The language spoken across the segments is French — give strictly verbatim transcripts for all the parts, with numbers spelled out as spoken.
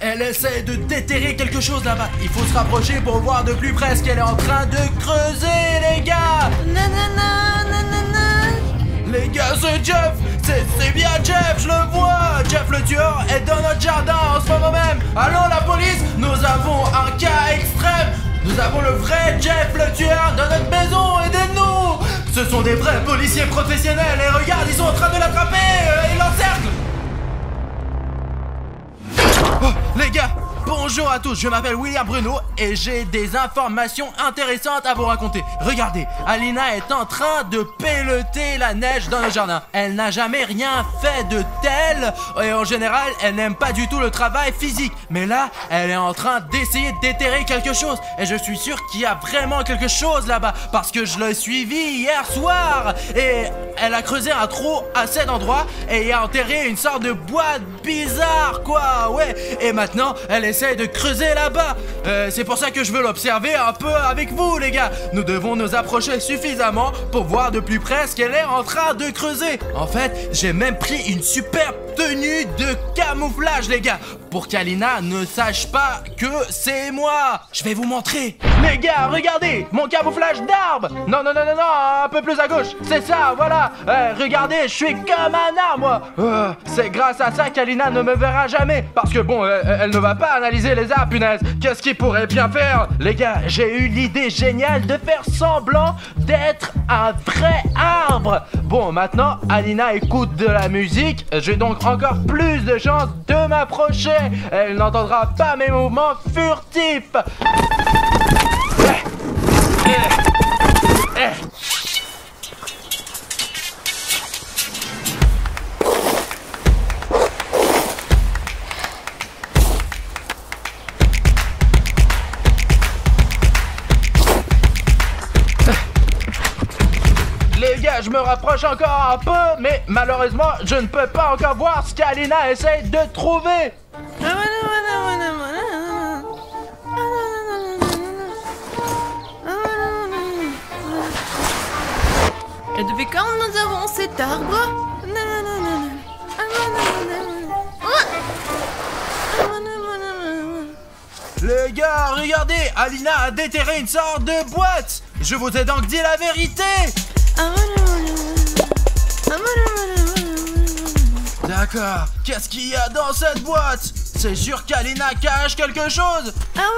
Elle essaie de déterrer quelque chose là-bas. Il faut se rapprocher pour voir de plus près ce qu'elle est en train de creuser, les gars. Nanana, nanana. Les gars, c'est Jeff. C'est bien Jeff, je le vois. Jeff le tueur est dans notre jardin en ce moment même. Allô la police, nous avons un cas extrême. Nous avons le vrai Jeff le tueur dans notre maison, aidez-nous. Ce sont des vrais policiers professionnels et regarde, ils sont en train de l'attraper. euh, Ils l'encerclent. Oh, les gars, bonjour à tous, je m'appelle William Bruno et j'ai des informations intéressantes à vous raconter. Regardez, Alina est en train de pelleter la neige dans le jardin. Elle n'a jamais rien fait de tel et en général, elle n'aime pas du tout le travail physique. Mais là, elle est en train d'essayer de déterrer quelque chose et je suis sûr qu'il y a vraiment quelque chose là-bas parce que je l'ai suivi hier soir et elle a creusé un trou à cet endroit et y a enterré une sorte de boîte bizarre, quoi, ouais. Et maintenant, elle essaie de creuser là-bas. Euh, c'est pour ça que je veux l'observer un peu avec vous, les gars. Nous devons nous approcher suffisamment pour voir de plus près ce qu'elle est en train de creuser. En fait, j'ai même pris une superbe tenue de camouflage, les gars, pour qu'Alina ne sache pas que c'est moi. Je vais vous montrer. Les gars, regardez, mon camouflage d'arbre. Non, non, non, non, non, un peu plus à gauche. C'est ça, voilà. Euh, regardez, je suis comme un arbre, moi. Euh, c'est grâce à ça qu'Alina ne me verra jamais. Parce que bon, elle, elle ne va pas analyser les arbres, punaise. Qu'est-ce qu'il pourrait bien faire? Les gars, j'ai eu l'idée géniale de faire semblant d'être un vrai arbre. Bon, maintenant, Alina écoute de la musique. J'ai donc encore plus de chances de m'approcher. Elle n'entendra pas mes mouvements furtifs. Eh, eh, eh. Les gars, je me rapproche encore un peu, mais malheureusement, je ne peux pas encore voir ce qu'Alina essaye de trouver. Et depuis quand nous avons cet arbre? Les gars, regardez, Alina a déterré une sorte de boîte. Je vous ai donc dit la vérité. D'accord, qu'est-ce qu'il y a dans cette boîte? C'est sûr qu'Alina cache quelque chose.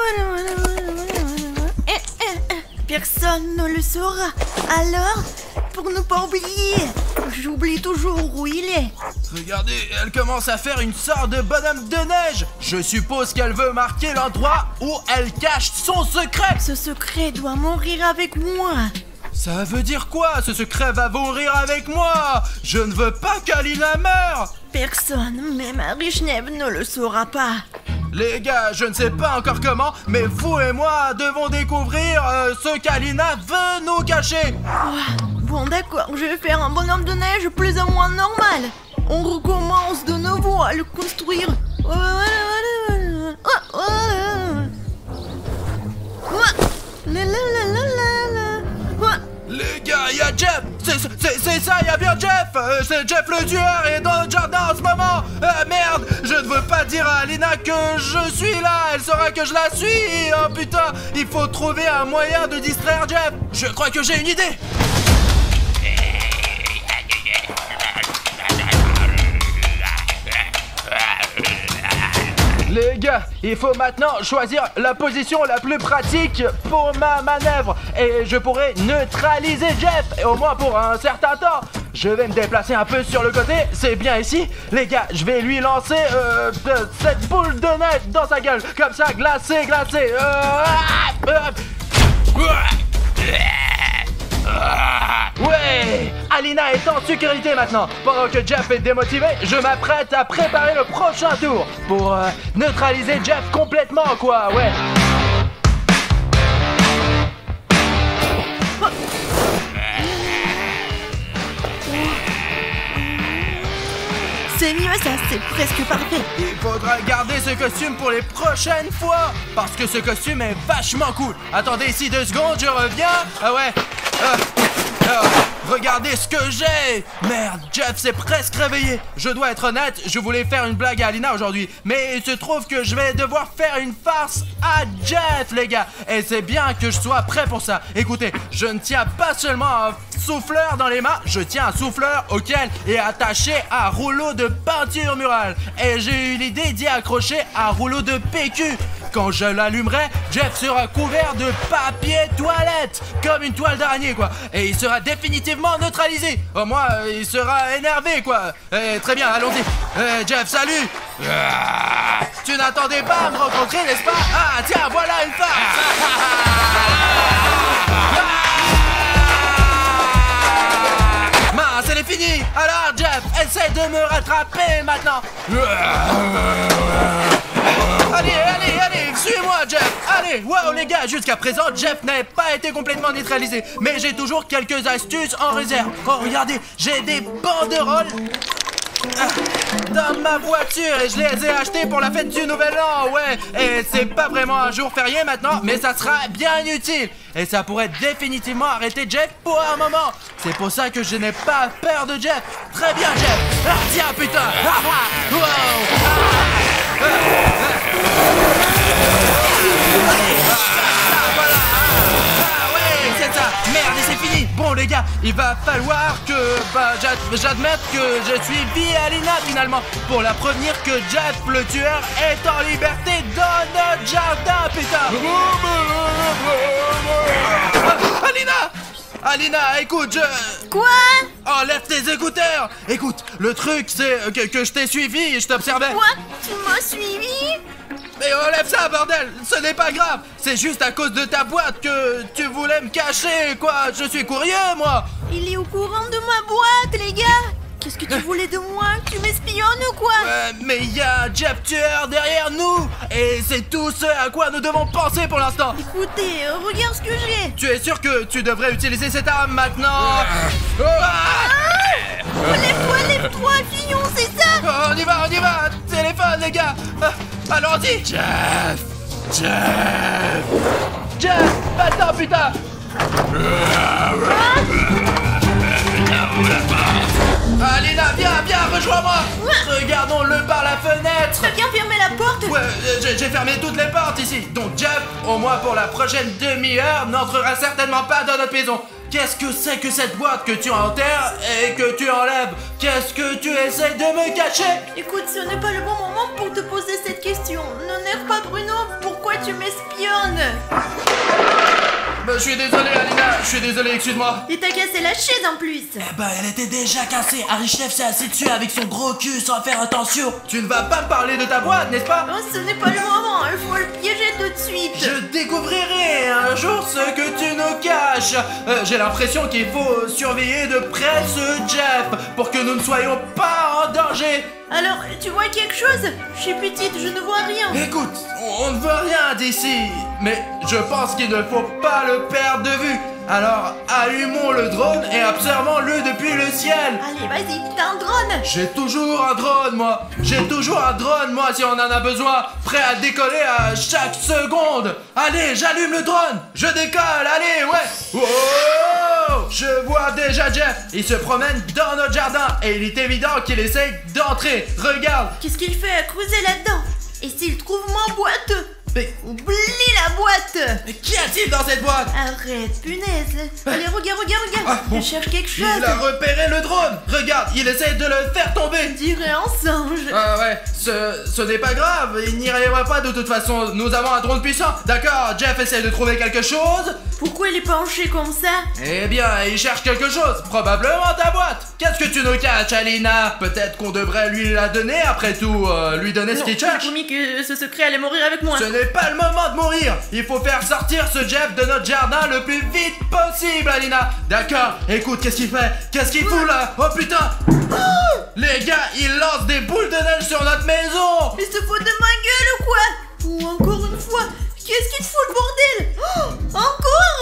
Personne ne le saura. Alors, pour ne pas oublier, j'oublie toujours où il est. Regardez, elle commence à faire une sorte de bonhomme de neige. Je suppose qu'elle veut marquer l'endroit où elle cache son secret. Ce secret doit mourir avec moi. Ça veut dire quoi? Ce secret va mourir avec moi. Je ne veux pas qu'Alina meure. Personne, même Marie-Schneider, ne le saura pas. Les gars, je ne sais pas encore comment, mais vous et moi devons découvrir euh, ce qu'Alina veut nous cacher. Oh, bon d'accord, je vais faire un bonhomme de neige plus ou moins normal. On recommence de nouveau à le construire. Les gars, il y a Jeff. C'est ça, il y a bien Jeff. euh, C'est Jeff le tueur et dans notre jardin en ce moment. euh, Merde, je ne veux pas dire à Alina que je suis là. Elle saura que je la suis. Oh putain, il faut trouver un moyen de distraire Jeff. Je crois que j'ai une idée. Les gars, il faut maintenant choisir la position la plus pratique pour ma manœuvre. Et je pourrai neutraliser Jeff, et au moins pour un certain temps. Je vais me déplacer un peu sur le côté, c'est bien ici. Les gars, je vais lui lancer euh, cette boule de neige dans sa gueule. Comme ça, glacé, glacé. Euh, Ouais, Alina est en sécurité maintenant. Pendant que Jeff est démotivé, je m'apprête à préparer le prochain tour pour euh, neutraliser Jeff complètement, quoi, ouais. C'est mieux ça, c'est presque parfait. Il faudra garder ce costume pour les prochaines fois, parce que ce costume est vachement cool. Attendez ici deux secondes, je reviens. Ah ouais. Euh... Oh, regardez ce que j'ai. Merde, Jeff s'est presque réveillé. Je dois être honnête, je voulais faire une blague à Alina aujourd'hui, mais il se trouve que je vais devoir faire une farce à Jeff, les gars. Et c'est bien que je sois prêt pour ça. Écoutez, je ne tiens pas seulement un souffleur dans les mains, je tiens un souffleur auquel est attaché un rouleau de peinture murale. Et j'ai eu l'idée d'y accrocher un rouleau de P Q. Quand je l'allumerai, Jeff sera couvert de papier toilette, comme une toile d'araignée, quoi. Et il sera définitivement neutralisé. Au moins, euh, il sera énervé, quoi. Eh, très bien, allons-y. Eh, Jeff, salut. Ah, tu n'attendais pas à me rencontrer, n'est-ce pas? Ah, tiens, voilà une farce. Mince, elle est finie. Alors, Jeff, essaie de me rattraper maintenant. Allez, allez, allez, suis-moi, Jeff. Allez, wow, les gars, jusqu'à présent, Jeff n'a pas été complètement neutralisé. Mais j'ai toujours quelques astuces en réserve. Oh, regardez, j'ai des banderoles dans ma voiture et je les ai achetées pour la fête du Nouvel An, ouais. Et c'est pas vraiment un jour férié maintenant, mais ça sera bien utile. Et ça pourrait définitivement arrêter Jeff pour un moment. C'est pour ça que je n'ai pas peur de Jeff. Très bien, Jeff. Ah, tiens, putain. Ah, ah, wow. Ah, ah, ah, voilà. Ah, ouais, c'est ça. Merde, et c'est fini. Bon, les gars, il va falloir que bah, j'admette que je suis vie Alina finalement pour la prévenir que Jeff le tueur est en liberté dans notre jardin, putain. Ah, Alina, Alina, écoute, je... Quoi? Enlève tes écouteurs. Écoute, le truc c'est que, que je t'ai suivi et je t'observais. Quoi? Tu m'as suivi? Mais enlève ça, bordel. Ce n'est pas grave. C'est juste à cause de ta boîte que tu voulais me cacher, quoi. Je suis curieux, moi. Il est au courant de ma boîte, les gars. Qu'est-ce que tu voulais de moi? Tu m'espionnes ou quoi? euh, Mais il y a un Jeff tueur derrière nous. Et c'est tout ce à quoi nous devons penser pour l'instant. Écoutez, euh, regarde ce que j'ai. Tu es sûr que tu devrais utiliser cette arme maintenant? Oh, ah. Lève-toi, lève-toi, Fillon, c'est ça? Oh, on y va, on y va. Téléphone, les gars. Ah, allons-y. Jeff. Jeff. Jeff, attends, putain. Alina, viens, viens, rejoins-moi. Regardons-le par la fenêtre. T'as bien fermé la porte? Ouais, j'ai j'ai fermé toutes les portes ici. Donc Jeff, au moins pour la prochaine demi-heure, n'entrera certainement pas dans notre maison. Qu'est-ce que c'est que cette boîte que tu enterres et que tu enlèves? Qu'est-ce que tu essaies de me cacher? Écoute, ce n'est pas le bon moment pour te poser cette question. Ne nerve pas Bruno, pourquoi tu m'espionnes? Bah, je suis désolé, Alina, je suis désolé, excuse-moi. Et t'as cassé la chaise en plus. Eh bah, elle était déjà cassée. Harry Chef s'est assis dessus avec son gros cul sans faire attention. Tu ne vas pas me parler de ta boîte, n'est-ce pas? Oh, ce n'est pas le moment, il faut le piéger tout de suite. Je découvrirai un jour ce que tu nous caches. Euh, J'ai l'impression qu'il faut surveiller de près ce Jeff pour que nous ne soyons pas en danger. Alors, tu vois quelque chose? Je suis petite, je ne vois rien. Écoute, on ne veut rien d'ici, mais je pense qu'il ne faut pas le perdre de vue. Alors, allumons le drone et observons-le depuis le ciel. Allez, vas-y, t'as un drone. J'ai toujours un drone, moi. J'ai toujours un drone, moi, si on en a besoin. Prêt à décoller à chaque seconde. Allez, j'allume le drone. Je décolle, allez, ouais. Oh, je vois déjà Jeff. Il se promène dans notre jardin et il est évident qu'il essaye d'entrer. Regarde. Qu'est-ce qu'il fait à creuser là-dedans? Et s'il trouve ma boîte? Mais, Oublie la boîte. mais qu'y a-t-il dans cette boîte? Arrête, punaise. Allez, regarde, regarde, regarde. Ah, bon. Je cherche quelque chose. Il a repéré le drone. Regarde, il essaie de le faire tomber. On dirait un singe. Ah ouais, ce, ce n'est pas grave, il n'y arrivera pas de toute façon, nous avons un drone puissant. D'accord, Jeff essaie de trouver quelque chose. Pourquoi il est penché comme ça? Eh bien, il cherche quelque chose, probablement ta boîte. Qu'est-ce que tu nous caches, Alina? Peut-être qu'on devrait lui la donner, après tout, euh, lui donner ce Non, qu'il tu m'as cherche. promis que ce secret allait mourir avec moi. Ce n'est pas le moment de mourir. Il faut faire sortir ce Jeff de notre jardin le plus vite possible, Alina. D'accord, écoute, qu'est-ce qu'il fait? Qu'est-ce qu'il fout là? Oh putain. Les gars, il lance des boules de neige sur notre maison. Il se fout de ma gueule ou quoi? Ou encore une fois, qu'est-ce qu'il te fout le bordel? Oh, encore?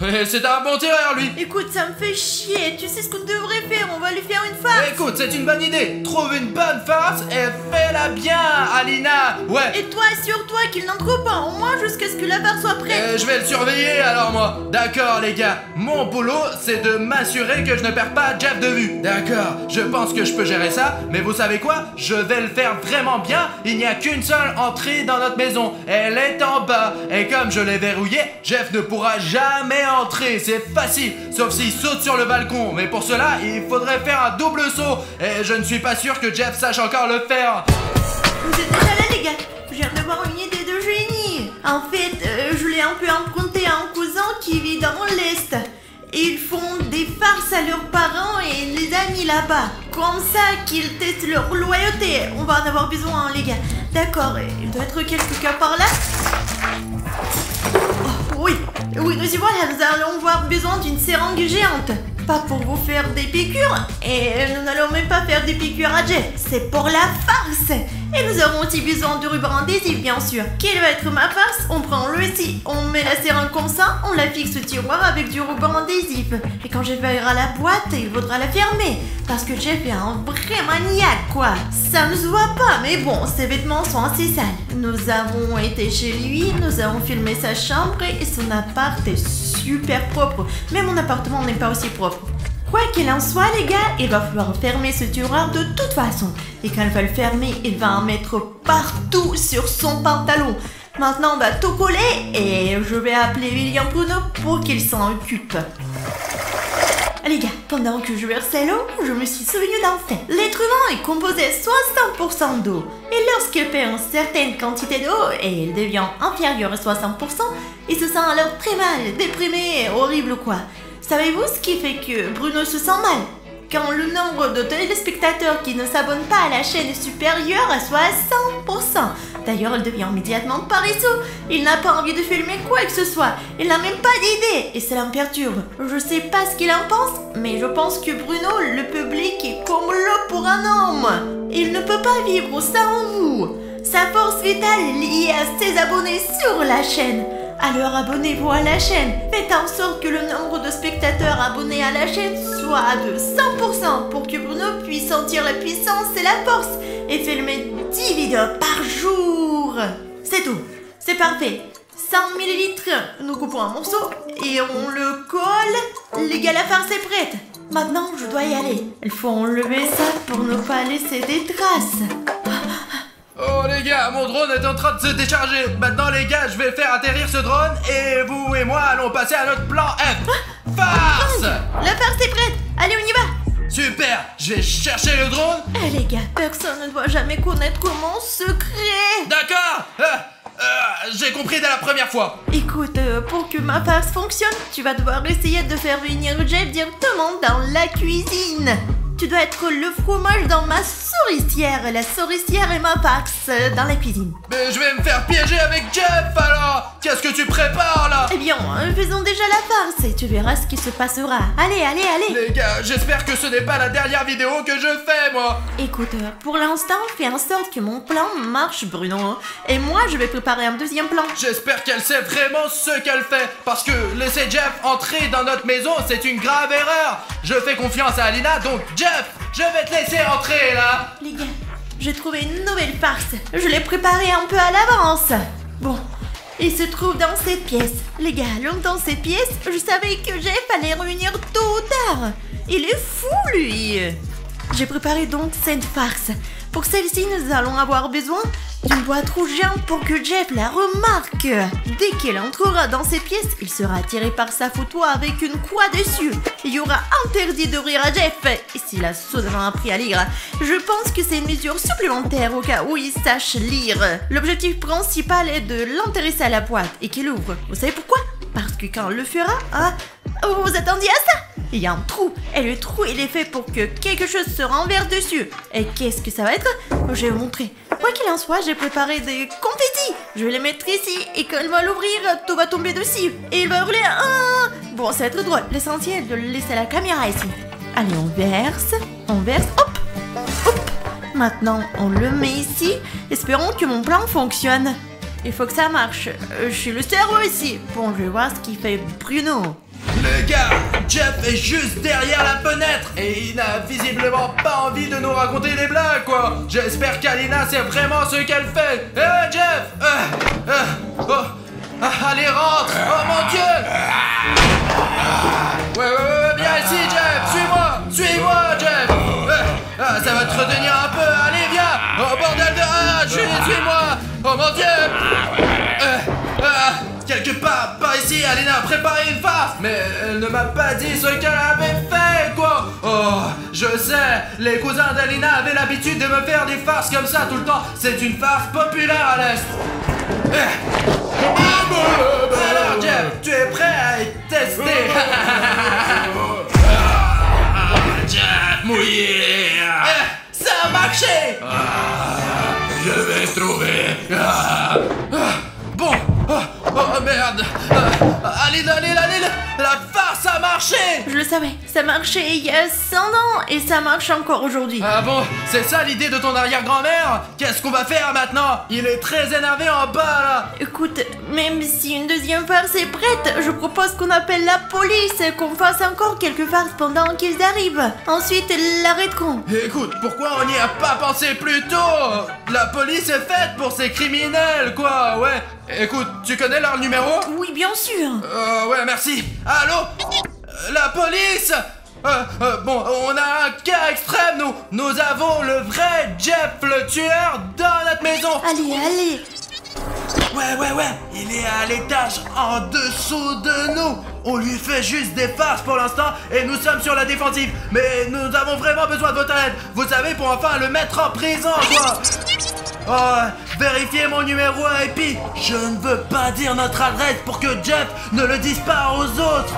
Et c'est un bon tireur, lui. Écoute, ça me fait chier. Tu sais ce qu'on devrait faire? On va lui faire une farce. Écoute, c'est une bonne idée. Trouve une bonne farce et fais-la bien, Alina. Ouais. Et toi, assure-toi qu'il n'entre pas, au moins jusqu'à ce que la farce soit prête. Euh, je vais le surveiller alors, moi. D'accord, les gars. Mon boulot, c'est de m'assurer que je ne perds pas Jeff de vue. D'accord, je pense que je peux gérer ça. Mais vous savez quoi? Je vais le faire vraiment bien. Il n'y a qu'une seule entrée dans notre maison. Elle est en bas. Et comme je l'ai verrouillée, Jeff ne pourra jamais entrer. C'est facile, sauf s'il saute sur le balcon. Mais pour cela, il faudrait faire un double saut. Et je ne suis pas sûr que Jeff sache encore le faire. Vous êtes déjà là, les gars? Je viens d'avoir une idée de génie. En fait, euh, je l'ai un peu emprunté à un cousin qui vit dans l'Est. Ils font des farces à leurs parents et les amis là-bas. Comme ça qu'ils testent leur loyauté. On va en avoir besoin, hein, les gars. D'accord, il doit être quelque part par là. Oh, oui, oui, nous y voilà. Nous allons avoir besoin d'une seringue géante. Pas pour vous faire des piqûres. Et nous n'allons même pas faire des piqûres à Jeff. C'est pour la farce. Et nous aurons aussi besoin de ruban adhésif, bien sûr. Quelle va être ma farce? On prend le ici, on met la seringue comme ça, on la fixe au tiroir avec du ruban adhésif. Et quand Jeff verra la boîte, il faudra la fermer. Parce que Jeff est un vrai maniaque, quoi. Ça ne se voit pas, mais bon, ses vêtements sont assez sales. Nous avons été chez lui, nous avons filmé sa chambre et son appart est super propre. Mais mon appartement n'est pas aussi propre. Quoi qu'il en soit, les gars, il va falloir fermer ce tiroir de toute façon. Et quand il va le fermer, il va en mettre partout sur son pantalon. Maintenant, on va tout coller et je vais appeler William Bruno pour qu'il s'en occupe. Les gars, pendant que je versais l'eau, je me suis souvenu d'un fait. L'être humain est composé soixante pour cent d'eau. Et lorsqu'il perd une certaine quantité d'eau et il devient inférieur à soixante pour cent, il se sent alors très mal, déprimé, horrible quoi. Savez-vous ce qui fait que Bruno se sent mal? Quand le nombre de téléspectateurs qui ne s'abonnent pas à la chaîne est supérieur à soixante pour cent. D'ailleurs, il devient immédiatement paresseux. Il n'a pas envie de filmer quoi que ce soit. Il n'a même pas d'idée et cela me perturbe. Je sais pas ce qu'il en pense, mais je pense que Bruno, le public est comme l'eau pour un homme. Il ne peut pas vivre sans vous. Sa force vitale est liée à ses abonnés sur la chaîne. Alors abonnez-vous à la chaîne. Faites en sorte que le nombre de spectateurs abonnés à la chaîne soit de cent pour cent pour que Bruno puisse sentir la puissance et la force et filmer dix vidéos par jour. C'est tout. C'est parfait. cent millilitres. Nous coupons un morceau et on le colle. Les gars, la farce est prête. Maintenant, je dois y aller. Il faut enlever ça pour ne pas laisser des traces. Oh les gars, mon drone est en train de se décharger. Maintenant les gars, je vais faire atterrir ce drone et vous et moi allons passer à notre plan F. Farce. La farce est prête. Allez, on y va. Super, je vais chercher le drone. Eh les gars, personne ne doit jamais connaître mon secret. D'accord. euh, euh, J'ai compris dès la première fois. Écoute, euh, pour que ma farce fonctionne, tu vas devoir essayer de faire venir Jeff directement dans la cuisine. Tu dois être le fromage dans ma souricière. La souricière est ma farce dans la cuisine. Mais je vais me faire piéger avec Jeff alors. Qu'est-ce que tu prépares là? Eh bien, faisons déjà la farce et tu verras ce qui se passera. Allez, allez, allez. Les gars, j'espère que ce n'est pas la dernière vidéo que je fais moi. Écoute, pour l'instant, fais en sorte que mon plan marche, Bruno. Et moi, je vais préparer un deuxième plan. J'espère qu'elle sait vraiment ce qu'elle fait. Parce que laisser Jeff entrer dans notre maison, c'est une grave erreur. Je fais confiance à Alina, donc Jeff, je vais te laisser entrer là. Les gars, j'ai trouvé une nouvelle farce. Je l'ai préparée un peu à l'avance. Bon, il se trouve dans cette pièce. Les gars, allons dans cette pièce. Je savais que Jeff allait revenir tôt ou tard. Il est fou, lui. J'ai préparé donc cette farce. Pour celle-ci, nous allons avoir besoin d'une boîte rouge géante pour que Jeff la remarque. Dès qu'elle entrera dans cette pièce, il sera attiré par sa photo avec une croix dessus. Il y aura interdit de rire à Jeff. Et s'il a soudainement appris à lire, je pense que c'est une mesure supplémentaire au cas où il sache lire. L'objectif principal est de l'intéresser à la boîte et qu'il ouvre. Vous savez pourquoi? Parce que quand on le fera, hein, vous vous attendiez à ça? Il y a un trou, et le trou il est fait pour que quelque chose se renverse dessus. Et qu'est-ce que ça va être? Je vais vous montrer. Quoi qu'il en soit, j'ai préparé des confettis. Je vais les mettre ici, et quand il va l'ouvrir, tout va tomber dessus. Et il va hurler ah. Bon, ça va être drôle. L'essentiel est de le laisser à la caméra ici. Allez, on verse, on verse, hop, hop. Maintenant, on le met ici. Espérons que mon plan fonctionne. Il faut que ça marche. Euh, je suis le cerveau ici. Bon, je vais voir ce qu'il fait Bruno. Les gars, Jeff est juste derrière la fenêtre et il n'a visiblement pas envie de nous raconter des blagues, quoi. J'espère qu'Alina sait vraiment ce qu'elle fait. Eh hey, Jeff euh, euh, oh. ah, Allez, rentre. Oh mon Dieu. Ouais, ouais, ouais, viens ici, Jeff. Suis-moi. Suis-moi, Jeff. euh, ah, Ça va te retenir un peu. Allez, viens. Oh bordel de... Ah, suis-moi. Oh mon Dieu. euh, ah, Quelque part, par ici, Alina a préparé une farce. Mais elle ne m'a pas dit ce qu'elle avait fait, quoi. Oh, je sais, les cousins d'Alina avaient l'habitude de me faire des farces comme ça tout le temps. C'est une farce populaire à l'Est. Alors, Jeff, tu es prêt à être testé? Jeff mouillé. Ça a marché. Je vais trouver. Bon, oh, oh merde. euh, Alina, Alina, Alina, la farce a marché. Je le savais, ça marchait il y a cent ans et ça marche encore aujourd'hui. Ah bon, c'est ça l'idée de ton arrière-grand-mère? Qu'est-ce qu'on va faire maintenant? Il est très énervé en bas là. Écoute, même si une deuxième farce est prête, je propose qu'on appelle la police, qu'on fasse encore quelques farces pendant qu'ils arrivent. Ensuite, ils l'arrêteront. Écoute, pourquoi on n'y a pas pensé plus tôt? La police est faite pour ces criminels, quoi, ouais. Écoute, tu connais leur numéro? Oui, bien sûr. Euh, ouais, merci. Allô? Euh, La police? Euh, euh, bon, on a un cas extrême, nous. Nous avons le vrai Jeff, le tueur, dans notre maison. Allez, allez. Ouais, ouais, ouais, il est à l'étage en dessous de nous. On lui fait juste des farces pour l'instant et nous sommes sur la défensive. Mais nous avons vraiment besoin de votre aide. Vous savez, pour enfin le mettre en prison, quoi. Oh, vérifiez mon numéro et puis je ne veux pas dire notre adresse pour que Jeff ne le dise pas aux autres.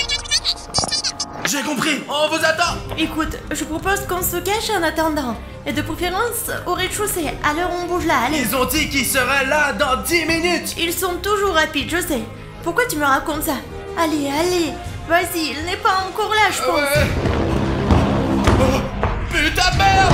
J'ai compris, on vous attend. Écoute, je propose qu'on se cache en attendant. Et de préférence au rez-de-chaussée. Alors on bouge là, allez. Ils ont dit qu'ils seraient là dans dix minutes. Ils sont toujours rapides, je sais. Pourquoi tu me racontes ça? Allez, allez. Vas-y, il n'est pas encore là, je pense. Ouais. Oh, putain de merde.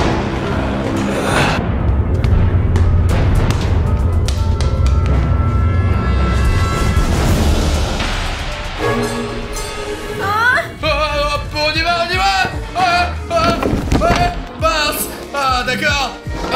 On y va, on y va. Ah, ah, ouais, mince. Ah, d'accord.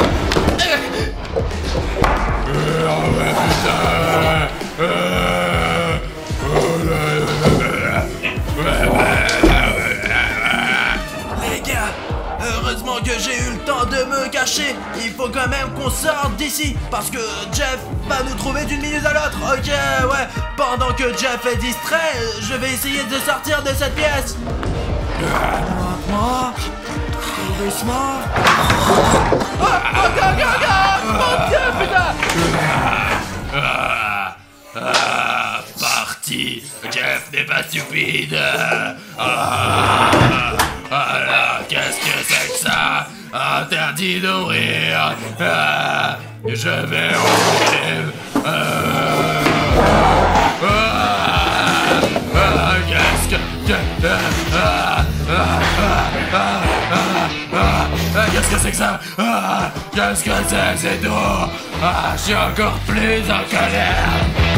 Les gars, heureusement que j'ai eu le temps de me cacher. Il faut quand même qu'on sorte d'ici parce que Jeff va nous trouver d'une minute à l'autre. Ok, ouais. Pendant que Jeff est distrait, je vais essayer de sortir de cette pièce. Moi, tout doucement. Oh, oh, go, go, go. Mon Dieu, putain. Ah, ah, parti. Jeff n'est pas stupide. Ah, alors, qu'est-ce que c'est que ça? Interdit d'ouvrir. Ah, je vais ouvrir. Ah, ah, ah, qu'est-ce que... que ah, ah, ah, ah, ah, ah, ah, qu'est-ce que c'est que ça? Ah, qu'est-ce que c'est? C'est tout. Ah, je suis encore plus en colère.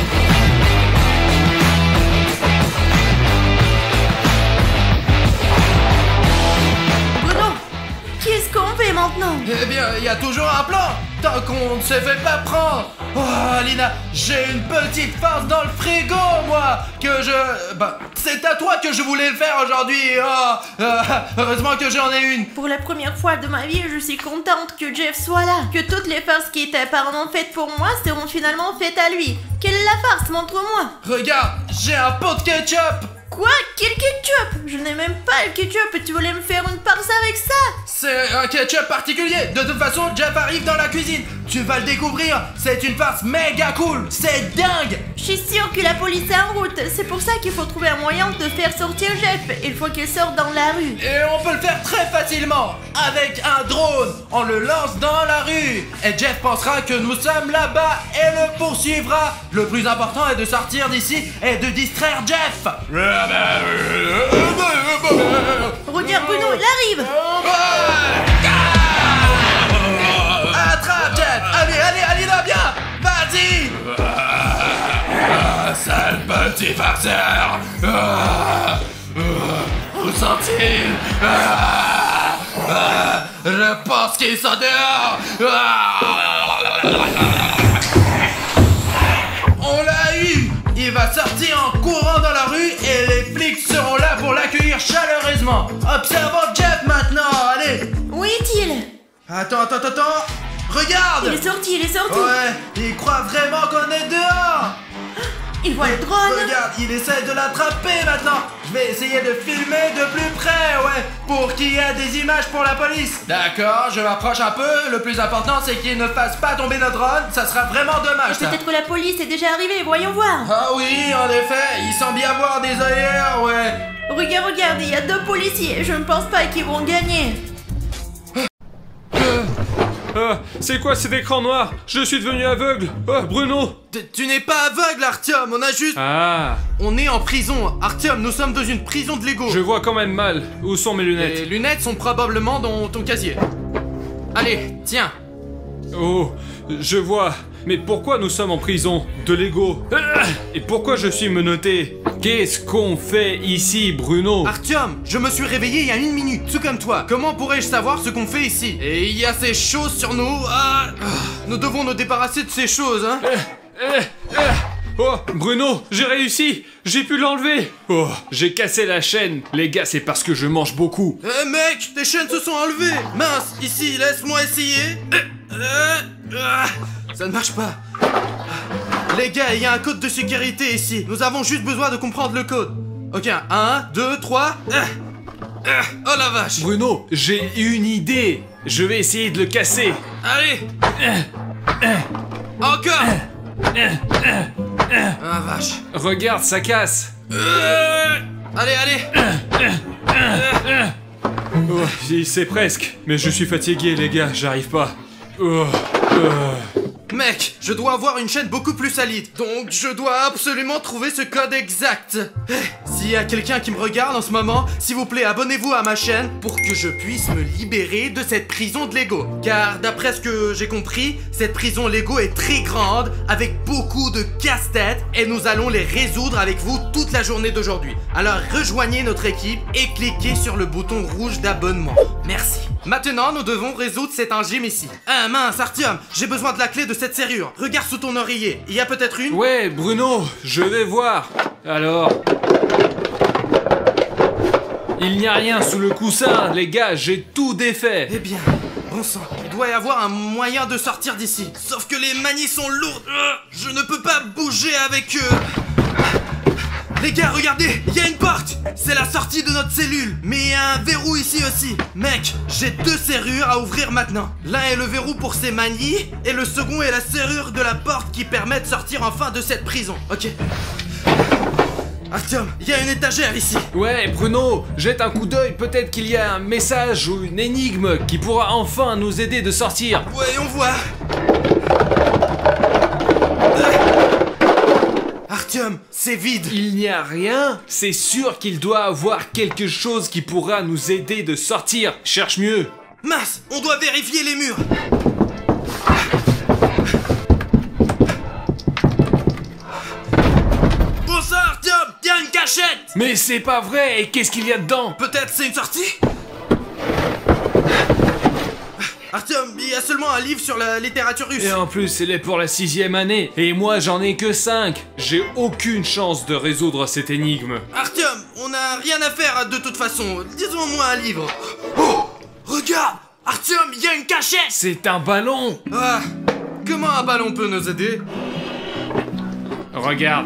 Bruno, qu'est-ce qu'on fait maintenant? Eh bien, il y a toujours un plan. Tant qu'on ne se fait pas prendre. Oh, Alina, j'ai une petite farce dans le frigo, moi. Que je... Bah, c'est à toi que je voulais le faire aujourd'hui. Oh, euh, heureusement que j'en ai une. Pour la première fois de ma vie, je suis contente que Jeff soit là. Que toutes les farces qui étaient apparemment faites pour moi seront finalement faites à lui. Quelle est la farce? Montre-moi. Regarde, j'ai un pot de ketchup. Quoi? Quel ketchup? Je n'ai même pas le ketchup. Tu voulais me faire une farce avec ça? C'est un ketchup particulier. De toute façon, Jeff arrive dans la cuisine. Tu vas le découvrir. C'est une farce méga cool. C'est dingue. Je suis sûre que la police est en route. C'est pour ça qu'il faut trouver un moyen de faire sortir Jeff. Il faut qu'il sorte dans la rue. Et on peut le faire très facilement. Avec un drone. On le lance dans la rue. Et Jeff pensera que nous sommes là-bas et le poursuivra. Le plus important est de sortir d'ici et de distraire Jeff. Regarde Bruno, il arrive. Attrape Jeff. Allez, allez, allez là, viens. Vas-y. Ah, sale petit petit farceur. Ah, ah, où sont-ils? Ah, ah, je pense qu'ils sont dehors. Ah. On l'a eu! Il va sortir en courant dans la rue et les flics seront là pour l'accueillir chaleureusement. Observons Jeff maintenant, allez! Où est-il? Attends, attends, attends, attends! Regarde! Il est sorti, il est sorti. Ouais, il croit vraiment qu'on est dehors! Il voit le drone. Regarde, il essaie de l'attraper maintenant! Je vais essayer de filmer de plus près, ouais, pour qu'il y ait des images pour la police. D'accord, je m'approche un peu. Le plus important, c'est qu'il ne fasse pas tomber notre drone. Ça sera vraiment dommage, ça. Peut-être que la police est déjà arrivée, voyons voir. Ah oui, en effet, il semble y avoir des ailleurs, ouais. Regarde, regarde, il y a deux policiers. Je ne pense pas qu'ils vont gagner. Ah, c'est quoi cet écran noir? Je suis devenu aveugle. Oh, Bruno. T- Tu n'es pas aveugle, Artyom, on a juste... Ah, On est en prison. Artyom, nous sommes dans une prison de Lego. je vois quand même mal. Où sont mes Les lunettes? lunettes sont probablement dans ton casier. Allez, tiens. Oh, je vois. Mais pourquoi nous sommes en prison? De Lego. Ah, et pourquoi je suis menotté? Qu'est-ce qu'on fait ici, Bruno? Artyom, je me suis réveillé il y a une minute, tout comme toi. Comment pourrais-je savoir ce qu'on fait ici? Et il y a ces choses sur nous. Ah, ah, nous devons nous débarrasser de ces choses, hein. Eh, eh. Oh, Bruno, j'ai réussi. J'ai pu l'enlever. Oh, j'ai cassé la chaîne. Les gars, c'est parce que je mange beaucoup. Eh mec, tes chaînes se sont enlevées. Mince, ici, laisse-moi essayer. Euh, euh, ah, ça ne marche pas. Les gars, il y a un code de sécurité ici. Nous avons juste besoin de comprendre le code. Ok, un, deux, trois. Ah, ah, oh la vache. Bruno, j'ai une idée. Je vais essayer de le casser. Allez. Encore. Ah vache. Regarde, ça casse. Euh, allez, allez. Oh, c'est presque. Mais je suis fatigué, les gars, j'arrive pas. Oh, oh. Mec, je dois avoir une chaîne beaucoup plus solide. Donc je dois absolument trouver ce code exact. Eh, s'il y a quelqu'un qui me regarde en ce moment, s'il vous plaît, abonnez-vous à ma chaîne pour que je puisse me libérer de cette prison de Lego. Car d'après ce que j'ai compris, cette prison Lego est très grande, avec beaucoup de casse-tête, et nous allons les résoudre avec vous toute la journée d'aujourd'hui. Alors rejoignez notre équipe et cliquez sur le bouton rouge d'abonnement. Merci. Maintenant, nous devons résoudre cet engime ici. Ah mince, Artyom, j'ai besoin de la clé de cette serrure. Regarde sous ton oreiller. Il y a peut-être une? Ouais, Bruno, je vais voir. Alors... Il n'y a rien sous le coussin, les gars, j'ai tout défait. Eh bien, bon sang, il doit y avoir un moyen de sortir d'ici. Sauf que les manies sont lourdes. Euh, Je ne peux pas bouger avec eux. Les gars, regardez, il y a une porte. C'est la sortie de notre cellule. Mais il y a un verrou ici aussi. Mec, j'ai deux serrures à ouvrir maintenant. L'un est le verrou pour ces manies, et le second est la serrure de la porte qui permet de sortir enfin de cette prison. Ok. Artyom, il y a une étagère ici. Ouais, Bruno, jette un coup d'œil, peut-être qu'il y a un message ou une énigme qui pourra enfin nous aider de sortir. Voyons voir. Artyom, c'est vide. Il n'y a rien? C'est sûr qu'il doit avoir quelque chose qui pourra nous aider de sortir. Cherche mieux. Mince, on doit vérifier les murs. Bon sang, Artyom, il y a une cachette. Mais c'est pas vrai, et qu'est-ce qu'il y a dedans? Peut-être c'est une sortie? Artyom, il y a seulement un livre sur la littérature russe. Et en plus, elle est pour la sixième année, et moi j'en ai que cinq. J'ai aucune chance de résoudre cette énigme. Artyom, on n'a rien à faire de toute façon. Disons-moi un livre. Oh, regarde, Artyom, il y a une cachette. C'est un ballon. Ah, comment un ballon peut nous aider? Regarde.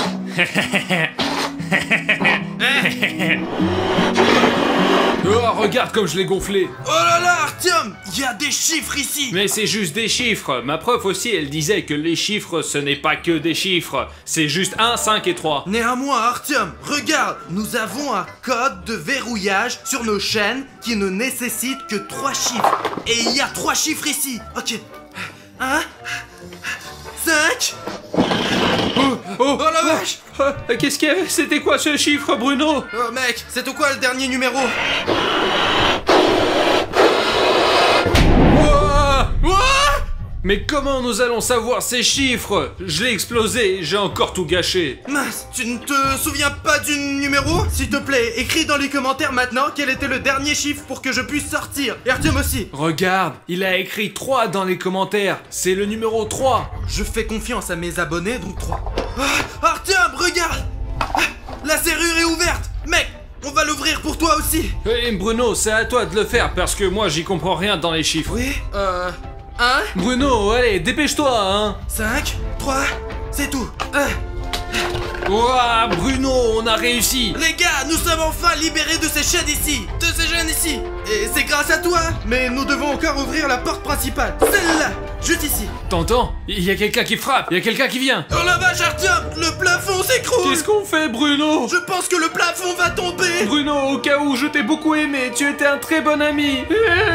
Oh, regarde comme je l'ai gonflé. Oh là là, Artyom, il y a des chiffres ici. Mais c'est juste des chiffres. Ma prof aussi, elle disait que les chiffres, ce n'est pas que des chiffres. C'est juste un, cinq et trois. Néanmoins, Artyom, regarde, nous avons un code de verrouillage sur nos chaînes qui ne nécessite que trois chiffres. Et il y a trois chiffres ici. Ok. un, cinq... Oh, oh, Oh la vache. oh, oh, qu'est-ce qu'il y avait? C'était quoi ce chiffre, Bruno? Oh mec, c'est quoi le dernier numéro? Ouah! Ouah! Mais comment nous allons savoir ces chiffres? Je l'ai explosé, j'ai encore tout gâché. Mince, tu ne te souviens pas du numéro? S'il te plaît, écris dans les commentaires maintenant quel était le dernier chiffre pour que je puisse sortir. Et Artyom aussi. Regarde, il a écrit trois dans les commentaires. C'est le numéro trois. Je fais confiance à mes abonnés, donc trois. Ah, Artyom, regarde! Ah, la serrure est ouverte! Mec, on va l'ouvrir pour toi aussi! Hé Bruno, c'est à toi de le faire parce que moi j'y comprends rien dans les chiffres. Oui, euh... un, Bruno, allez, dépêche-toi, hein! cinq, trois, c'est tout. un. Ouah, Bruno, on a réussi! Les gars, nous sommes enfin libérés de ces chaînes ici! De ces jeunes ici! Et c'est grâce à toi! Mais nous devons encore ouvrir la porte principale! Celle-là! Juste ici! T'entends? Il y a quelqu'un qui frappe, il y a quelqu'un qui vient! Oh la vache, Artyom! Le plafond s'écroule! Qu'est-ce qu'on fait, Bruno? Je pense que le plafond va tomber! Bruno, au cas où, je t'ai beaucoup aimé, tu étais un très bon ami!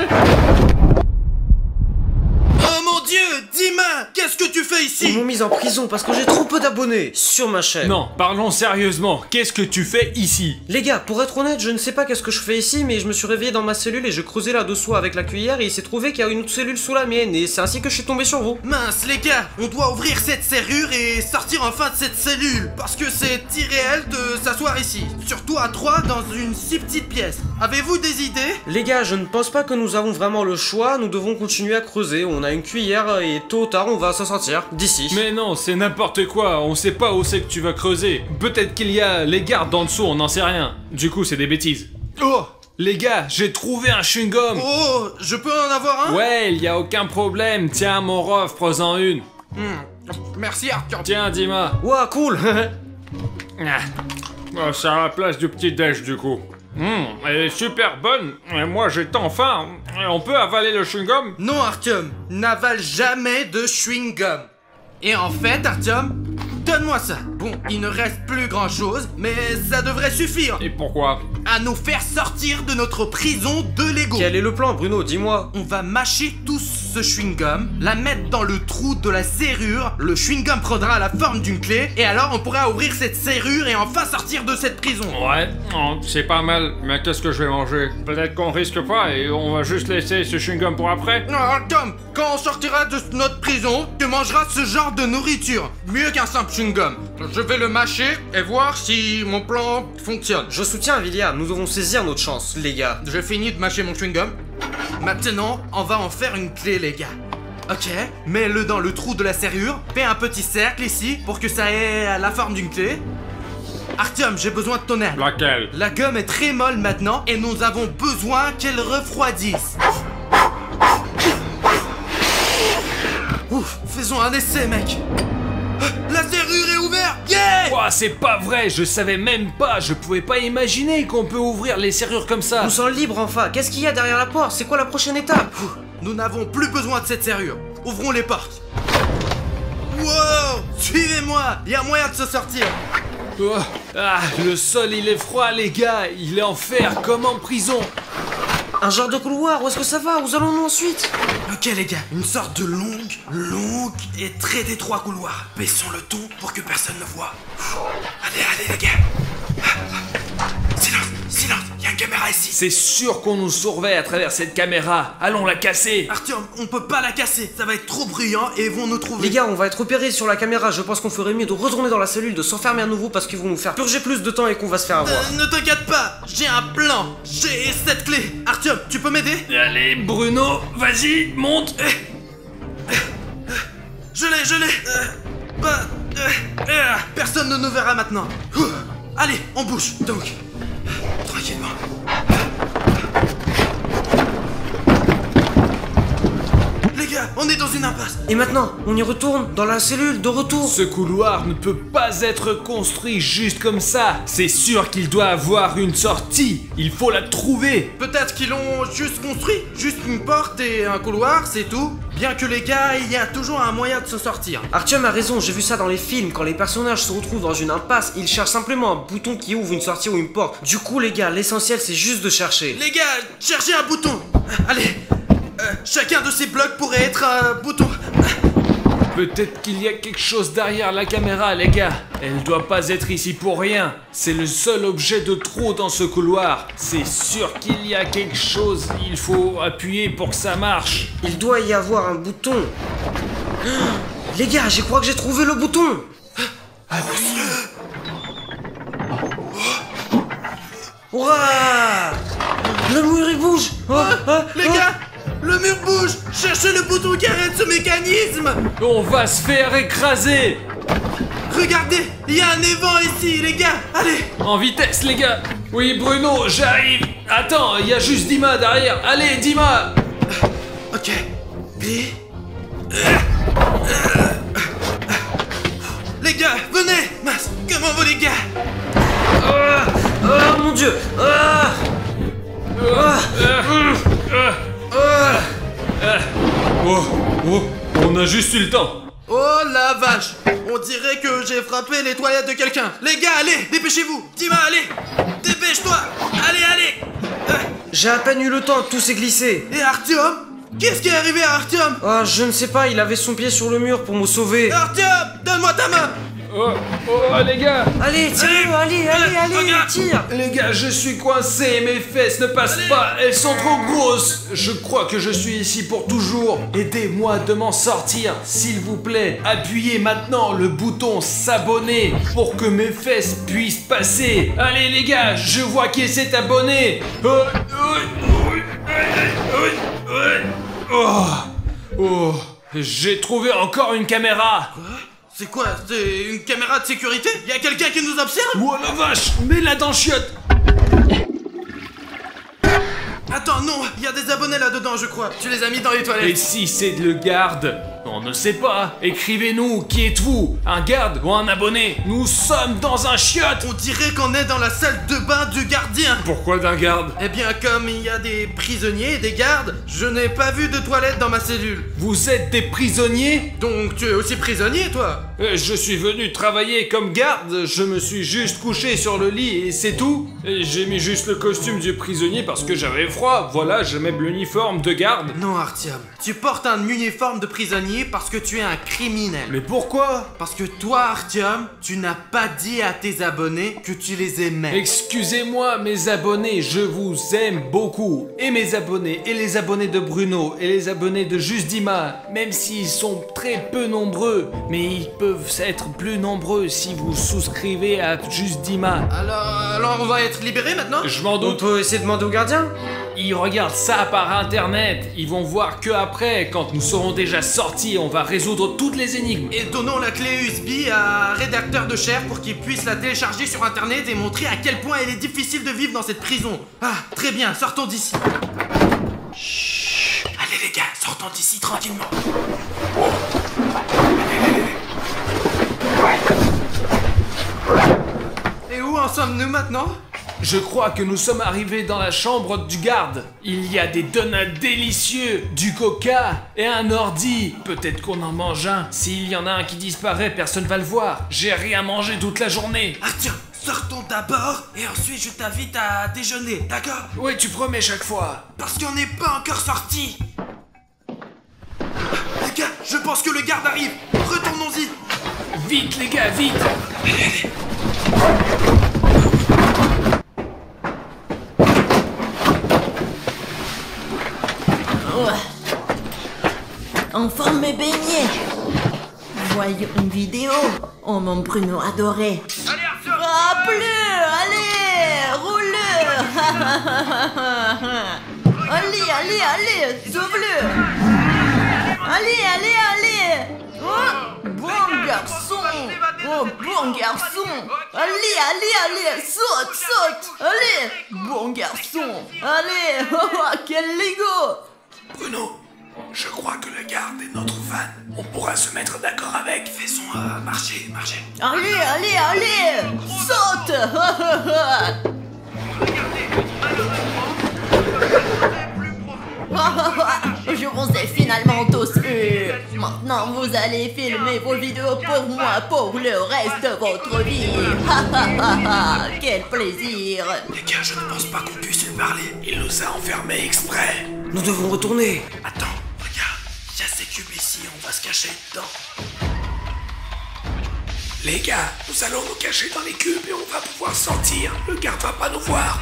Oh mon dieu! Dima! Qu'est-ce que tu fais Ils ici? m'ont mis en prison parce que j'ai trop peu d'abonnés sur ma chaîne. Non, parlons sérieusement, qu'est-ce que tu fais ici? Les gars, pour être honnête, je ne sais pas qu'est-ce que je fais ici, mais je me suis réveillé dans ma cellule et je creusais là-dessous avec la cuillère et il s'est trouvé qu'il y a une autre cellule sous la mienne et c'est ainsi que je suis tombé sur vous. Mince les gars, on doit ouvrir cette serrure et sortir enfin de cette cellule. Parce que c'est irréel de s'asseoir ici. Surtout à trois dans une si petite pièce. Avez-vous des idées? Les gars, je ne pense pas que nous avons vraiment le choix, nous devons continuer à creuser, on a une cuillère et tôt ou tard on va s'en sortir d'ici. Mais non, c'est n'importe quoi, on sait pas où c'est que tu vas creuser. Peut-être qu'il y a les gardes en dessous, on n'en sait rien. Du coup, c'est des bêtises. Oh! Les gars, j'ai trouvé un chewing-gum. Oh! Je peux en avoir un? Ouais, il y a aucun problème. Tiens, mon ref, prends-en une. Hmm. Merci Artyom. Tiens, Dima. Ouah, cool. Ah. Oh, c'est à la place du petit déj, du coup. Hum, elle est super bonne. Et moi, j'ai tant faim. On peut avaler le chewing-gum? Non Artyom, n'avale jamais de chewing-gum. Et en fait Artyom, donne-moi ça. Bon, il ne reste plus grand chose, mais ça devrait suffire Et pourquoi? à nous faire sortir de notre prison de Lego. Quel est le plan, Bruno? Dis-moi. On va mâcher tous ce chewing-gum, la mettre dans le trou de la serrure, le chewing-gum prendra la forme d'une clé, et alors on pourra ouvrir cette serrure et enfin sortir de cette prison. Ouais, oh, c'est pas mal, mais qu'est-ce que je vais manger? Peut-être qu'on risque pas et on va juste laisser ce chewing-gum pour après? Non, Tom, quand on sortira de notre prison, tu mangeras ce genre de nourriture. Mieux qu'un simple chewing-gum. Je vais le mâcher et voir si mon plan fonctionne. Je soutiens Villiard, nous devons saisir notre chance, les gars. J'ai fini de mâcher mon chewing-gum. Maintenant, on va en faire une clé, les gars. Ok, mets-le dans le trou de la serrure, fais un petit cercle ici pour que ça ait la forme d'une clé. Artyom, j'ai besoin de ton aide. Laquelle? La gomme est très molle maintenant et nous avons besoin qu'elle refroidisse. Ouf, faisons un essai, mec. La serrure est ouverte. Yeah! Ouah, c'est pas vrai, je savais même pas, je pouvais pas imaginer qu'on peut ouvrir les serrures comme ça. Nous sommes libres enfin. Qu'est-ce qu'il y a derrière la porte? C'est quoi la prochaine étape? Nous n'avons plus besoin de cette serrure. Ouvrons les portes. Wow! Suivez-moi, il y a moyen de se sortir. Oh, ah, le sol il est froid les gars, il est en fer comme en prison. Un genre de couloir, où est-ce que ça va? Où allons-nous ensuite? Ok les gars, une sorte de longue, longue et très étroit couloir. Baissons le ton pour que personne ne voit. Allez, allez les gars. Silence, silence, il y a une caméra ici. C'est sûr qu'on nous surveille à travers cette caméra, allons la casser. Artyom, on peut pas la casser, ça va être trop bruyant et ils vont nous trouver. Les gars, on va être repérés sur la caméra. Je pense qu'on ferait mieux de retourner dans la cellule, de s'enfermer à nouveau parce qu'ils vont nous faire purger plus de temps et qu'on va se faire avoir. Euh, ne t'inquiète pas, j'ai un plan. J'ai cette clé. Artyom, tu peux m'aider? Allez Bruno, vas-y, monte. Je l'ai, je l'ai. Euh, bah, euh, euh, personne ne nous verra maintenant. Ouh. Allez, on bouge. Donc, tranquillement. Les gars, on est dans une impasse. Et maintenant, on y retourne dans la cellule de retour. Ce couloir ne peut pas être construit juste comme ça. C'est sûr qu'il doit avoir une sortie. Il faut la trouver. Peut-être qu'ils l'ont juste construit. Juste une porte et un couloir, c'est tout. Bien que les gars, il y a toujours un moyen de se sortir. Artyom a raison, j'ai vu ça dans les films. Quand les personnages se retrouvent dans une impasse, ils cherchent simplement un bouton qui ouvre une sortie ou une porte. Du coup, les gars, l'essentiel c'est juste de chercher. Les gars, cherchez un bouton. Allez, euh, chacun de ces blocs pourrait être un bouton. Peut-être qu'il y a quelque chose derrière la caméra, les gars. Elle doit pas être ici pour rien. C'est le seul objet de trop dans ce couloir. C'est sûr qu'il y a quelque chose. Il faut appuyer pour que ça marche. Il doit y avoir un bouton. Les gars, je crois que j'ai trouvé le bouton. Ouah! Le mur il bouge. Oh, oh, Les oh. gars, le mur bouge. Cherchez le bouton qui arrête ce mécanisme. On va se faire écraser. Regardez, il y a un évent ici, les gars. Allez. En vitesse, les gars. Oui, Bruno, j'arrive. Attends, il y a juste Dima derrière. Allez, Dima. Ok. Puis... Les gars, venez. Mince, comment vont les gars? Ah, oh mon dieu. Ah. Ah. Ah. Oh, oh, on a juste eu le temps. Oh la vache. On dirait que j'ai frappé les toilettes de quelqu'un. Les gars, allez, dépêchez-vous. Dima, allez. Dépêche-toi. Allez, allez. Euh, J'ai à peine eu le temps, tout s'est glissé. Et Artyom? Qu'est-ce qui est arrivé à Artyom? Ah, je ne sais pas, il avait son pied sur le mur pour me sauver. Artyom, donne-moi ta main. Oh, oh, les gars. Allez, tire-le, allez, allez, allez, regarde. tire. Les gars, je suis coincé, mes fesses ne passent Allez. pas, elles sont trop grosses. Je crois que je suis ici pour toujours. Aidez-moi de m'en sortir, s'il vous plaît. Appuyez maintenant le bouton s'abonner pour que mes fesses puissent passer. Allez les gars, je vois qui s'est abonné. Oh, oh, oh, j'ai trouvé encore une caméra. C'est quoi? C'est une caméra de sécurité? Y a quelqu'un qui nous observe? Oh la vache, mets-la dans le chiotte. Attends, non, il y a des abonnés là-dedans, je crois. Tu les as mis dans les Et toilettes. si c'est le garde? On ne sait pas. Écrivez-nous, qui êtes-vous? Un garde ou un abonné? Nous sommes dans un chiotte. On dirait qu'on est dans la salle de bain du gardien. Pourquoi d'un garde? Eh bien, comme il y a des prisonniers et des gardes, je n'ai pas vu de toilette dans ma cellule. Vous êtes des prisonniers? Donc tu es aussi prisonnier, toi? Euh, Je suis venu travailler comme garde, je me suis juste couché sur le lit et c'est tout. Et j'ai mis juste le costume du prisonnier parce que j'avais froid, voilà, je mets l'uniforme de garde. Non, Artyom. Tu portes un uniforme de prisonnier parce que tu es un criminel. Mais pourquoi? Parce que toi, Artyom, tu n'as pas dit à tes abonnés que tu les aimais. Excusez-moi mes abonnés, je vous aime beaucoup. Et mes abonnés, et les abonnés de Bruno, et les abonnés de Juste Dima, même s'ils sont très peu nombreux, mais ils peuvent être plus nombreux si vous souscrivez à Juste Dima. Alors, alors on va être libérés maintenant? Je m'en On doute. peut essayer de demander au gardien? Ils regardent ça par internet, ils vont voir que après, quand nous serons déjà sortis, on va résoudre toutes les énigmes. Et donnons la clé U S B à un rédacteur de chair pour qu'il puisse la télécharger sur internet et montrer à quel point il est difficile de vivre dans cette prison. Ah, très bien, sortons d'ici. Chut. Allez les gars, sortons d'ici tranquillement. Et où en sommes-nous maintenant? Je crois que nous sommes arrivés dans la chambre du garde. Il y a des donuts délicieux, du coca et un ordi. Peut-être qu'on en mange un. S'il y en a un qui disparaît, personne va le voir. J'ai rien mangé toute la journée. Ah tiens, sortons d'abord et ensuite je t'invite à déjeuner, d'accord? Ouais, tu promets chaque fois. Parce qu'on n'est pas encore sorti. Les gars, je pense que le garde arrive. Retournons-y. Vite les gars, vite. Enfin mes beignets. Voyons une vidéo. Oh mon Bruno adoré. Allez Arthur. Ah plus, allez, roule-le. Allez, allez, allez, sauve-le. Allez, allez, allez. Oh, bon garçon. Oh, bon garçon. Allez, allez, allez, saute, saute. Allez, bon garçon. Allez, oh, quel Lego. Bruno, je crois que le garde est notre fan. On pourra se mettre d'accord avec. Faisons euh, marcher, marcher. Allez, allez, allez, saute. Je vous ai finalement tous eu. Maintenant, vous allez filmer vos vidéos pour moi pour le reste de votre vie. Quel plaisir. Les gars, je ne pense pas qu'on puisse lui parler. Il nous a enfermés exprès. Nous devons retourner. Attends, regarde, il y a ces cubes ici, on va va se cacher dedans. Les gars, nous allons nous cacher dans les cubes et on va pouvoir sortir. Le garde va pas nous voir.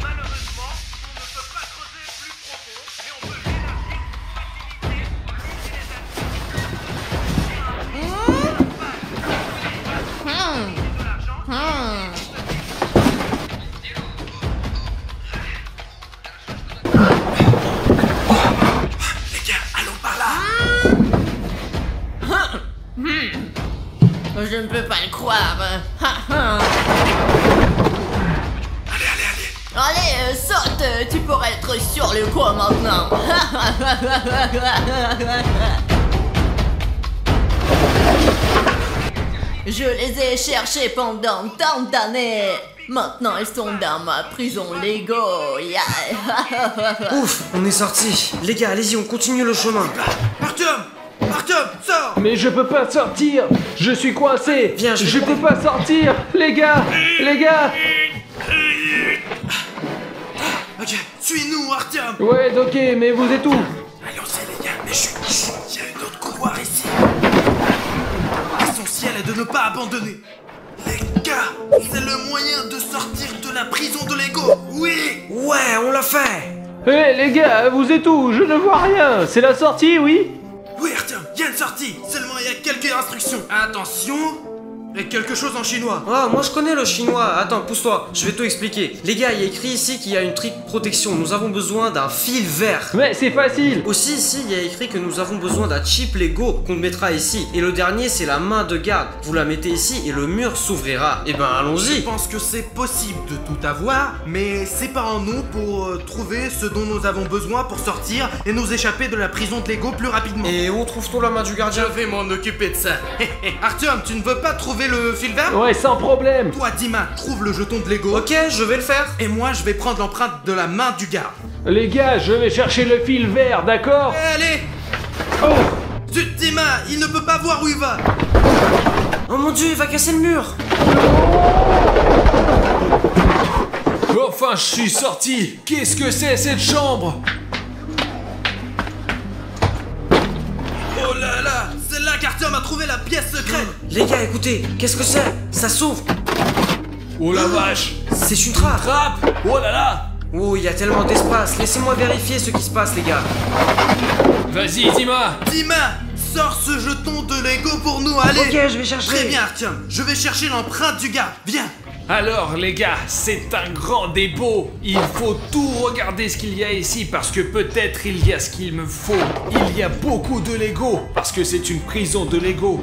Je ne peux pas le croire. Allez, allez, allez. Allez, euh, saute, tu pourrais être sur le coup maintenant. Je les ai cherchés pendant tant d'années. Maintenant, ils sont dans ma prison Lego. Yeah. Ouf, on est sortis. Les gars, allez-y, on continue le chemin. Artyom, Artyom, sors. Mais je peux pas sortir. Je suis coincé. Viens, je vais Je t'aider. peux pas sortir. Les gars, les gars. Ok, suis-nous, Artyom. Ouais, ok, mais vous êtes où? Allons-y, les gars, mais chut, chut, il y a un autre couloir ici. L'essentiel est de ne pas abandonner. Les gars, c'est le moyen de sortir de la prison de Lego. Oui. Ouais, on l'a fait. Hé les gars, vous êtes où? Je ne vois rien. C'est la sortie, oui? Oui, Artyom, il y a une sortie. Seulement, il y a quelques instructions. Attention, et quelque chose en chinois. Ah, moi je connais le chinois. Attends, pousse-toi, je vais tout expliquer. Les gars, il y a écrit ici qu'il y a une trick protection. Nous avons besoin d'un fil vert. Mais c'est facile. Aussi, ici, il y a écrit que nous avons besoin d'un chip Lego qu'on mettra ici. Et le dernier, c'est la main de garde. Vous la mettez ici et le mur s'ouvrira. Et ben, Je allons-y. pense que c'est possible de tout avoir, mais c'est pas en nous pour euh, trouver ce dont nous avons besoin pour sortir et nous échapper de la prison de Lego plus rapidement. Et où trouve-t-on la main du gardien? Je vais m'en occuper de ça. Artyom, tu ne veux pas trouver le fil vert? Ouais, sans problème. Toi, Dima, trouve le jeton de Lego. Ok, je vais le faire. Et moi, je vais prendre l'empreinte de la main du garde. Les gars, je vais chercher le fil vert, d'accord? Allez! Oh. Zut, Dima, il ne peut pas voir où il va. Oh mon dieu, il va casser le mur. Enfin, je suis sorti. Qu'est-ce que c'est cette chambre? Oh là là, c'est là qu'Artyom a trouvé la pièce secrète. Les gars, écoutez, qu'est-ce que c'est? Ça s'ouvre. Oh la vache. C'est une trappe. Trappe. Oh là là. Oh, il y a tellement d'espace. Laissez-moi vérifier ce qui se passe, les gars. Vas-y, Dima. Dima, sors ce jeton de Lego pour nous, allez. Ok, je vais chercher. Très bien, Artyom, je vais chercher l'empreinte du garde. Viens. Alors les gars, c'est un grand dépôt. Il faut tout regarder ce qu'il y a ici parce que peut-être il y a ce qu'il me faut. Il y a beaucoup de Lego parce que c'est une prison de Lego.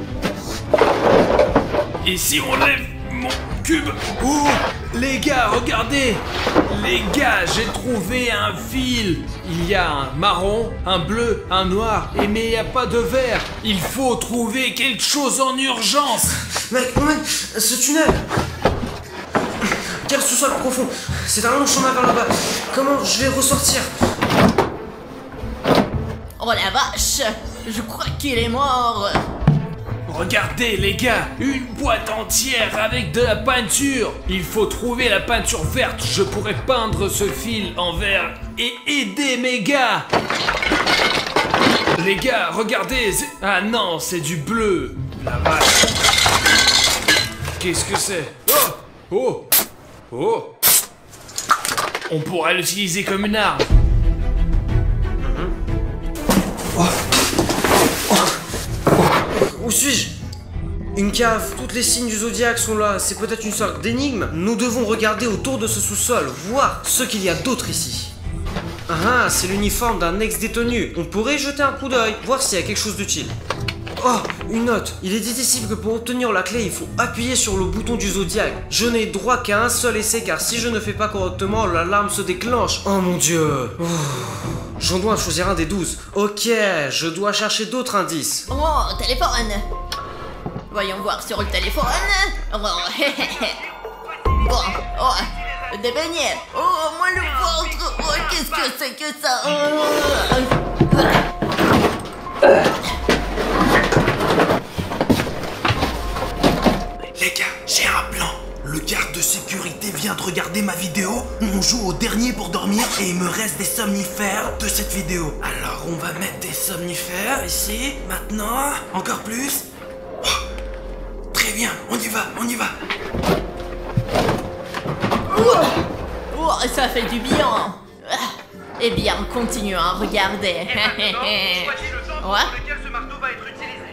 Et si on lève mon cube? Oh, les gars, regardez. Les gars, j'ai trouvé un fil. Il y a un marron, un bleu, un noir, et mais il n'y a pas de vert. Il faut trouver quelque chose en urgence. Mec, mec, ce tunnel. Quel sous-sol profond. C'est un long chemin vers là-bas. Comment je vais ressortir? Oh la vache, je crois qu'il est mort. Regardez les gars, une boîte entière avec de la peinture. Il faut trouver la peinture verte. Je pourrais peindre ce fil en vert et aider mes gars. Les gars, regardez. c'est- Ah non, c'est du bleu. La vache. Qu'est-ce que c'est? Oh, oh, oh. On pourrait l'utiliser comme une arme. Où suis-je? Une cave. Toutes les signes du zodiaque sont là. C'est peut-être une sorte d'énigme. Nous devons regarder autour de ce sous-sol, voir ce qu'il y a d'autre ici. Ah ah, c'est l'uniforme d'un ex-détenu. On pourrait y jeter un coup d'œil, voir s'il y a quelque chose d'utile. Oh, une note. Il est dit ici que pour obtenir la clé, il faut appuyer sur le bouton du zodiaque. Je n'ai droit qu'à un seul essai car si je ne fais pas correctement, l'alarme se déclenche. Oh mon dieu. Oh. J'en dois choisir un des douze. Ok, je dois chercher d'autres indices. Oh, téléphone. Voyons voir sur le téléphone. Oh, hé, hé, hé. Bon, oh, des beignets. Oh, moi le ventre. Oh, qu'est-ce que c'est que ça? Oh. Les gars, j'ai un plan. Le garde de sécurité vient de regarder ma vidéo. On joue au dernier pour dormir et il me reste des somnifères de cette vidéo. Alors on va mettre des somnifères ici, maintenant. Encore plus. Oh, très bien, on y va, on y va. Oh, ça fait du bien. Eh bien, continuons à regarder. Ouais. Lequel ce marteau va être utilisé.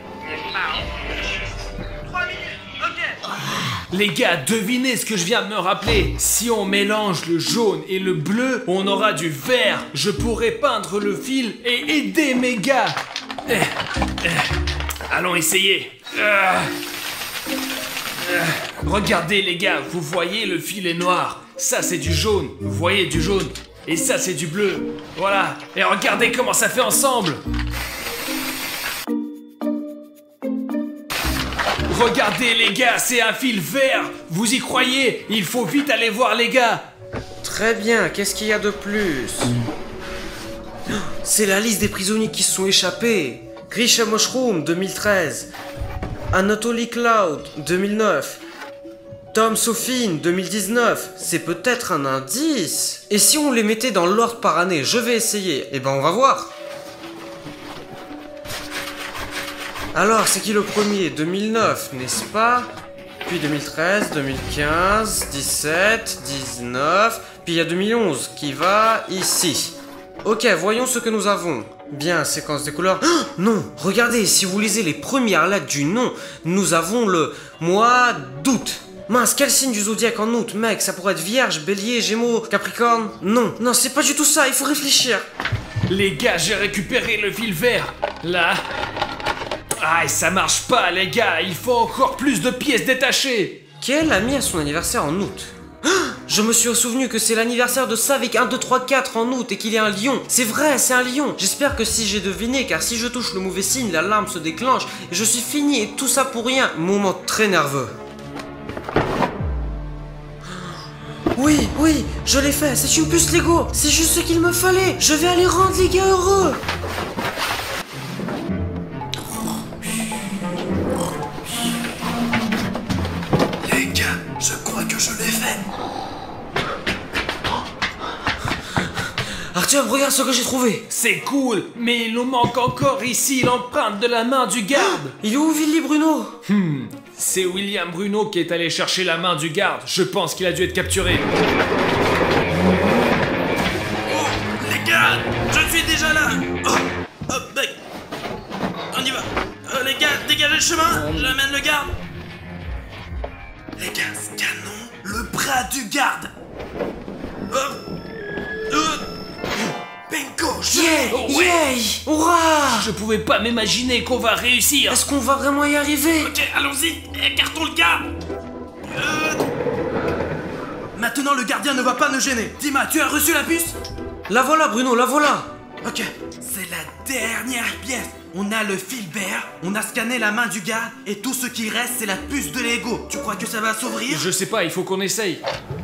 trois minutes, ok. Les gars, devinez ce que je viens de me rappeler. Si on mélange le jaune et le bleu, on aura du vert. Je pourrais peindre le fil et aider mes gars. Eh, eh. Allons essayer. Ah. Ah. Regardez les gars, vous voyez le fil est noir. Ça c'est du jaune, vous voyez du jaune. Et ça c'est du bleu. Voilà. Et regardez comment ça fait ensemble. Regardez les gars, c'est un fil vert. Vous y croyez? Il faut vite aller voir les gars. Très bien, qu'est-ce qu'il y a de plus? C'est la liste des prisonniers qui se sont échappés. Grisha Mushroom deux mille treize, Anatoly Cloud deux mille neuf, Tom Sofin deux mille dix-neuf. C'est peut-être un indice. Et si on les mettait dans l'ordre par année? Je vais essayer. Eh ben on va voir. Alors, c'est qui le premier? deux mille neuf, n'est-ce pas? Puis deux mille treize, deux mille quinze, dix-sept, dix-neuf, puis il y a deux mille onze qui va ici. Ok, voyons ce que nous avons. Bien, séquence des couleurs. Oh, non, regardez, si vous lisez les premières lettres du nom, nous avons le mois d'août. Mince, quel signe du zodiaque en août, mec? Ça pourrait être Vierge, Bélier, Gémeaux, Capricorne? Non, non, c'est pas du tout ça, il faut réfléchir. Les gars, j'ai récupéré le fil vert. Là. Ah, ça marche pas, les gars. Il faut encore plus de pièces détachées. Quel ami a son anniversaire en août? Oh, je me suis souvenu que c'est l'anniversaire de ça avec un, deux, trois, quatre en août et qu'il est un lion. C'est vrai, c'est un lion. J'espère que si j'ai deviné, car si je touche le mauvais signe, l'alarme se déclenche et je suis fini et tout ça pour rien. Moment très nerveux. Oui, oui, je l'ai fait. C'est une puce Lego. C'est juste ce qu'il me fallait. Je vais aller rendre les gars heureux. Je crois que je l'ai fait. Artyom, regarde ce que j'ai trouvé. C'est cool, mais il nous manque encore ici l'empreinte de la main du garde. Il est où Willy Bruno? Hmm, c'est William Bruno qui est allé chercher la main du garde. Je pense qu'il a dû être capturé. Oh, les gars, je suis déjà là. Oh, hop, mec. On y va. Euh, les gars, dégagez le chemin. J'amène le garde. Les gars, scannons le bras du garde. Oh. Oh. Bingo, je... Yeah, oh, ouais. yeah, hurrah. Je pouvais pas m'imaginer qu'on va réussir. Est-ce qu'on va vraiment y arriver? Ok, allons-y, écartons le garde. Euh... Maintenant, le gardien ne va pas nous gêner. Dima, tu as reçu la puce? La voilà, Bruno, la voilà. Ok, c'est la dernière pièce. On a le fil vert, on a scanné la main du gars, et tout ce qui reste, c'est la puce de Lego. Tu crois que ça va s'ouvrir? Je sais pas, il faut qu'on essaye.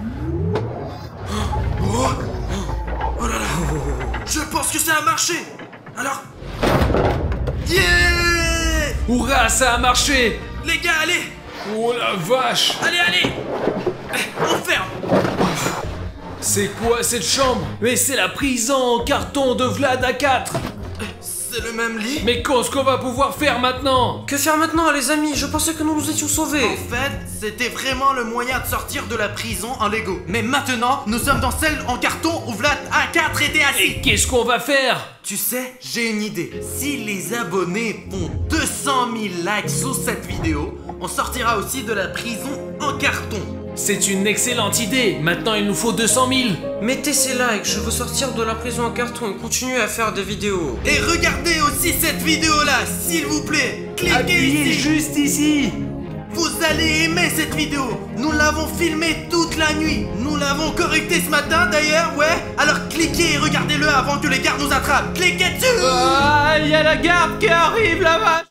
Oh, oh là là. Je pense que ça a marché. Alors... Yeah! Hurrah, ça a marché. Les gars, allez. Oh la vache. Allez, allez. On ferme. C'est quoi cette chambre? Mais c'est la prison en carton de Vlad A quatre. C'est le même lit? Mais qu'est-ce qu'on va pouvoir faire maintenant? Que faire maintenant, les amis? Je pensais que nous nous étions sauvés. En fait, c'était vraiment le moyen de sortir de la prison en Lego. Mais maintenant, nous sommes dans celle en carton où Vlad A quatre était assis. Et qu'est-ce qu'on va faire? Tu sais, j'ai une idée. Si les abonnés font deux cent mille likes sous cette vidéo, on sortira aussi de la prison en carton. C'est une excellente idée. Maintenant, il nous faut deux cent mille. Mettez ces likes, je veux sortir de la prison en carton et continuer à faire des vidéos. Et regardez aussi cette vidéo-là, s'il vous plaît. Cliquez Appuyez ici. juste ici. Vous allez aimer cette vidéo. Nous l'avons filmée toute la nuit. Nous l'avons correctée ce matin d'ailleurs, ouais. Alors cliquez et regardez-le avant que les gardes nous attrapent. Cliquez dessus. Ah, il y a la garde qui arrive là-bas.